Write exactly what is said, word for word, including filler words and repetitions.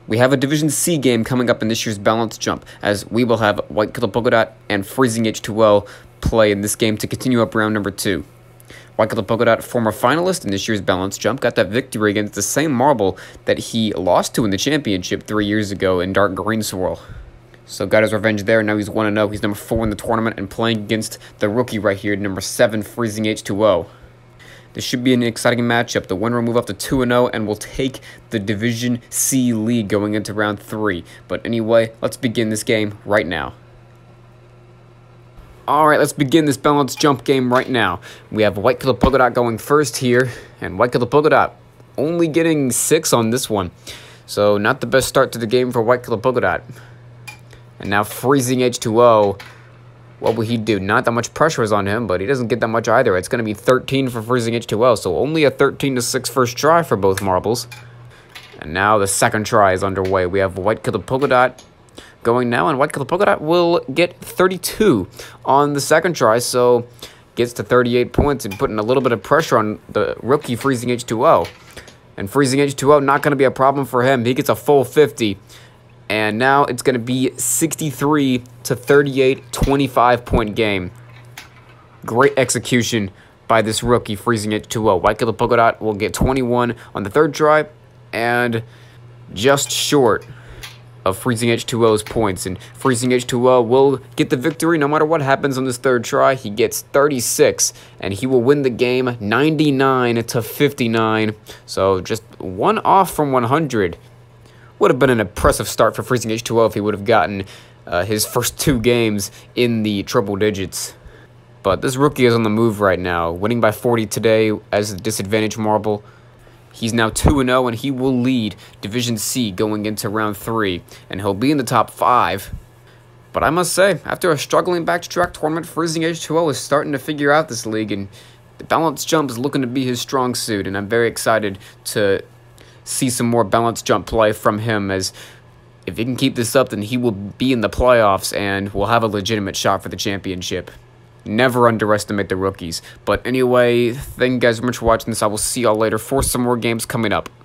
We have a Division C game coming up in this year's balance jump, as we will have White Killer Polkadot and Freezing H two O play in this game to continue up round number two. White Killer Polkadot, former finalist in this year's balance jump, got that victory against the same marble that he lost to in the championship three years ago in Dark Green Swirl. So got his revenge there. Now he's one and oh. He's number four in the tournament and playing against the rookie right here, number seven, Freezing H two O. This should be an exciting matchup. The winner will move up to two and oh and will take the Division C lead going into round three. But anyway, let's begin this game right now. Alright, let's begin this balance jump game right now. We have White Killer Polkadot going first here, and White Killer Polkadot only getting six on this one. So not the best start to the game for White Killer Polkadot. And now Freezing H two O, what will he do? Not that much pressure is on him, but he doesn't get that much either. It's going to be thirteen for Freezing H two O, so only a thirteen to six first try for both marbles. And now the second try is underway. We have White Killer Polkadot going now, and White Killer Polkadot will get thirty-two on the second try, so gets to thirty-eight points and putting a little bit of pressure on the rookie Freezing H two O. And Freezing H two O, not going to be a problem for him. He gets a full fifty. And now it's going to be sixty-three to thirty-eight, twenty-five point game. Great execution by this rookie, Freezing H two O. White Killer Polkadot will get twenty-one on the third try, and just short of Freezing H two O's points. And Freezing H two O will get the victory no matter what happens on this third try. He gets thirty-six, and he will win the game ninety-nine to fifty-nine. So just one off from one hundred. Would have been an impressive start for Freezing H two O if he would have gotten uh, his first two games in the triple digits. But this rookie is on the move right now, winning by forty today as a disadvantage marble. He's now two and oh, and he will lead Division C going into round three, and he'll be in the top five. But I must say, after a struggling back-to-track tournament, Freezing H two O is starting to figure out this league, and the balance jump is looking to be his strong suit, and I'm very excited to see some more balance jump play from him, as if he can keep this up, then he will be in the playoffs and will have a legitimate shot for the championship. Never underestimate the rookies. But anyway, thank you guys very much for watching this. I will see y'all later for some more games coming up.